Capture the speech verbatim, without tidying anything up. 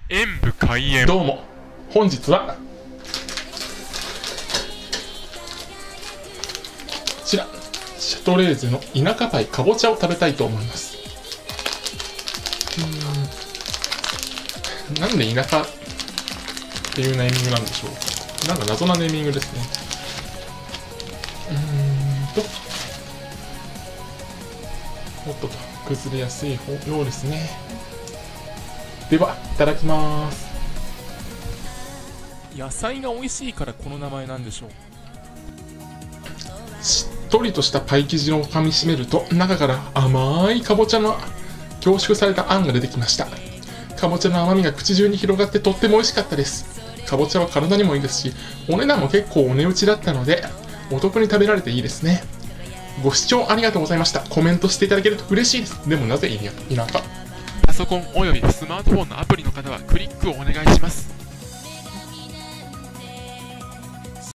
演武開演。 どうも、本日はこちらシャトレーゼの田舎パイかぼちゃを食べたいと思います。うーんなんで田舎っていうネーミングなんでしょう。なんか謎なネーミングですね。うーんとおっとと崩れやすいようですね。ではいただきます。 野菜が美味しいからこの名前なんでしょう。 しっとりとしたパイ生地を噛みしめると、中から甘いかぼちゃの凝縮されたあんが出てきました。かぼちゃの甘みが口中に広がってとっても美味しかったです。かぼちゃは体にもいいですし、お値段も結構お値打ちだったのでお得に食べられていいですね。ご視聴ありがとうございました。コメントしていただけると嬉しいです。でもなぜ田舎？ パソコンおよびスマートフォンのアプリの方はクリックをお願いします。